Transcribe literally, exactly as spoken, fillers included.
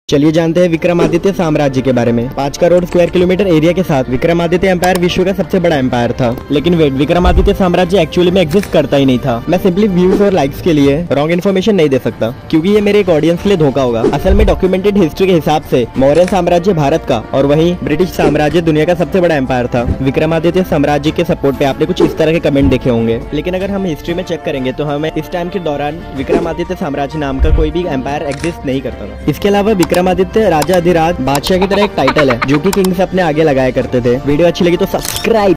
चलिए जानते हैं विक्रमादित्य साम्राज्य के बारे में। पाँच करोड़ स्क्वायर किलोमीटर एरिया के साथ विक्रमादित्य एम्पायर विश्व का सबसे बड़ा एम्पायर था। लेकिन वेट, विक्रमादित्य साम्राज्य एक्चुअली में एग्जिस्ट करता ही नहीं था। मैं सिंपली व्यूज और लाइक्स के लिए रॉन्ग इन्फॉर्मेशन नहीं दे सकता, क्योंकि ये मेरे एक ऑडियंस के लिए धोखा होगा। असल में डॉक्यूमेंटेड हिस्ट्री के हिसाब से मौर्य साम्राज्य भारत का और वहीं ब्रिटिश साम्राज्य दुनिया का सबसे बड़ा एम्पायर था। विक्रमादित्य साम्राज्य के सपोर्ट पे आपने कुछ इस तरह के कमेंट देखे होंगे, लेकिन अगर हम हिस्ट्री में चेक करेंगे तो हमें इस टाइम के दौरान विक्रमादित्य साम्राज्य नाम का कोई भी एम्पायर एग्जिस्ट नहीं करता था। इसके अलावा विक्रमादित्य राजा अधिराज बादशाह की तरह एक टाइटल है जो कि किंग्स अपने आगे लगाया करते थे। वीडियो अच्छी लगी तो सब्सक्राइब